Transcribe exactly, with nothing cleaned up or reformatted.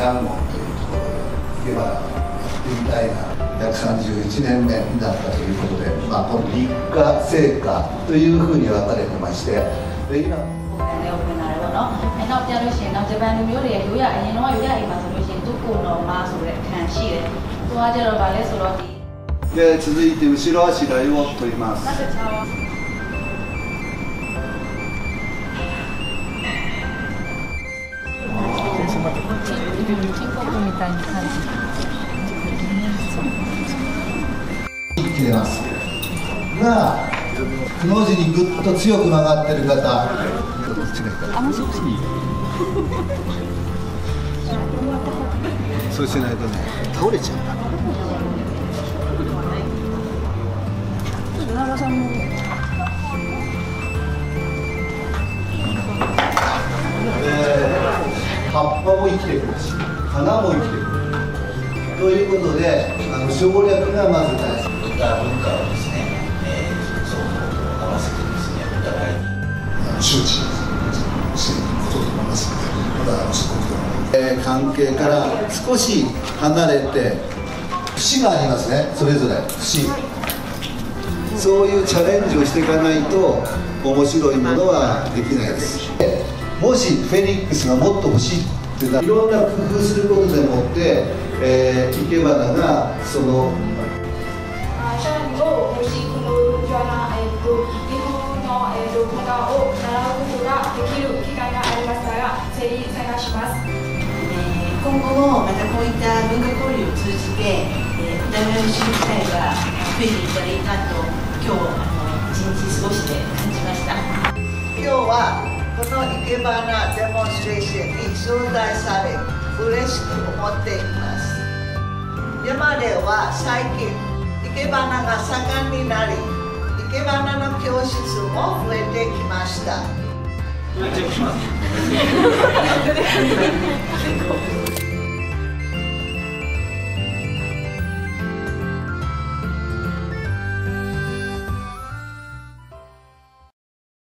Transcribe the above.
ヤンゴンというところで生け花をやってみたいな。ひゃくさんじゅういちねんめになったということで、まあ、この立夏生花というふうに分かれてまして、で今အဲနောက်ကြလို့ရှိရင်နောက်ဂျပန်လူမျိုးတွေရဲ့ရိုးရအရင်တော့ရိုးရအိမ်မှာဆိုလို့ရှိရင်သူ့ကိုယ်တော်မှာဆိုတဲ့ခံရှိတယ်။သူကကြတော့ဗာလဲဆိုတော့ဒီで続いて後ろあしらいを取ります。 နောက်တစ်ချောင်းみたいな感じ。 切れますが、くの字にぐっと強く曲がってる方、そうしないとね、倒れちゃうから。葉っぱも生きてくるし、花も生きてくるということで、あの省略がまず大事。 文化をですね、えー、双方と合わせてですね、お互いに周知していくことと思いますので、まだそこで、えー、関係から少し離れて節がありますね、それぞれ節。そういうチャレンジをしていかないと面白いものはできないです。もしフェニックスがもっと欲しいっていうのはいろんな工夫することでもって、えー、生け花がそのシャンをもしこのようなえっと日本のえっと文化を習うことができる機会がありましたらぜひ探します。 今後もまたこういった文化交流を通じて、えー、お互いの知る機会が増えていったらいいなと今日あの一日過ごして感じました。 今日はこの生け花デモンストレーションに招待され嬉しく思っています。山では最近生け花が盛んになり、生け花の教室も増えてきました。